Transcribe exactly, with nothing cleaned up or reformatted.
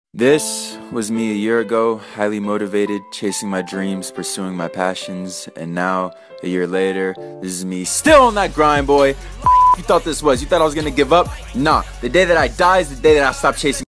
This was me a year ago, highly motivated, chasing my dreams, pursuing my passions, and now, a year later, this is me still on that grind, boy. You thought this was? You thought I was gonna give up? Nah, the day that I die is the day that I stop chasing